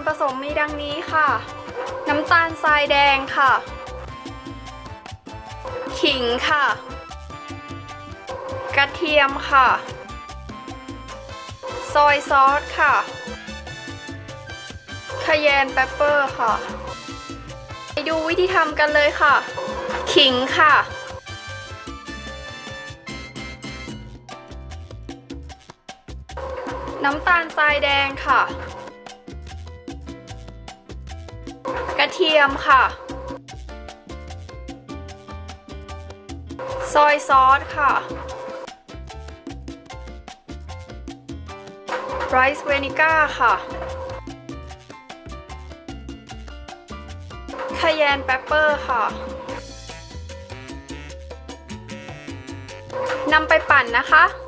ผสมมีดังนี้ค่ะน้ำตาลทรายแดงค่ะขิงค่ะกระเทียมค่ะซอยซอสค่ะคาเยนเปปเปอร์ค่ะไปดูวิธีทำกันเลยค่ะขิงค่ะน้ำตาลทรายแดงค่ะกระเทียมค่ะซอยซอสค่ะไรซ์เวนิก้าค่ะคาเยนเปปเปอร์ค่ะนำไปปั่นนะคะ